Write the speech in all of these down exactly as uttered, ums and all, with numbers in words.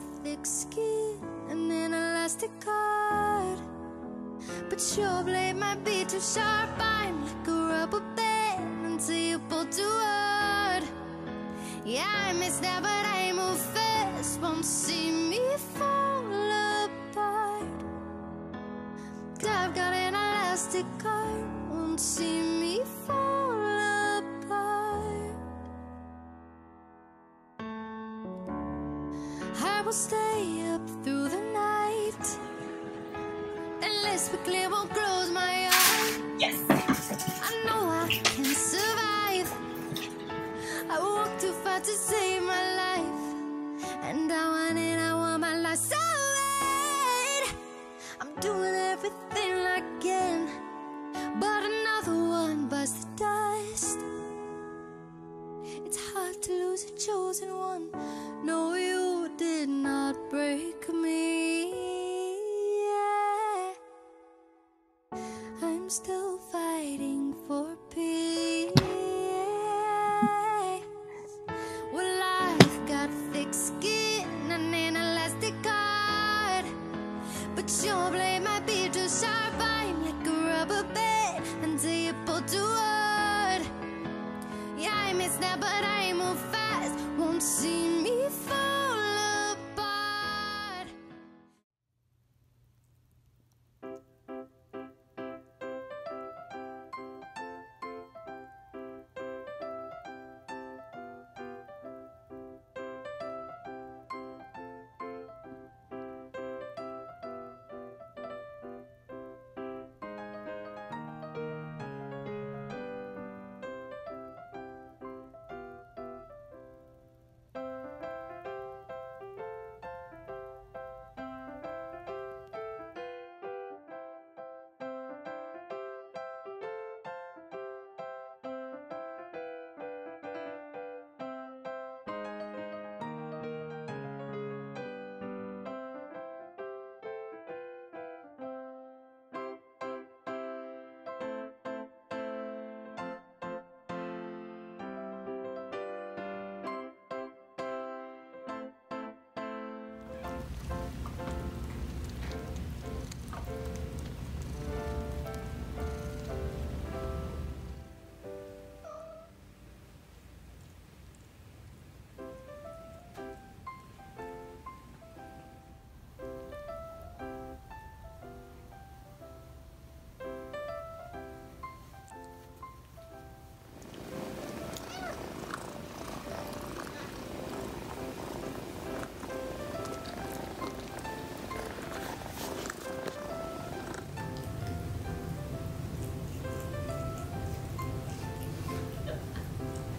thick skin and an elastic cord, but your blade might be too sharp. I'm like a rubber band until you pull too hard. Yeah, I miss that, but I move fast. Won't see me fall apart. 'Cause I've got an elastic cord. Won't see me fall apart. I will stay up through the night, unless we clear, won't close my eyes. Yes! I know I can survive. I walk too far to save my life, and I want it, I want my life so bad. I'm doing everything I can, but another one bites the dust. It's hard to lose a chosen one. No, you did not break me. Yeah. I'm still fighting for peace. Well, I've got thick skin and an elastic cord, but your blade might be too sharp. I'm like a rubber band until you pull too hard. Yeah, I miss that, but I move fast. Won't see me fall apart.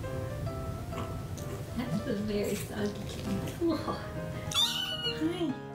That was very soggy. Cool. Hi.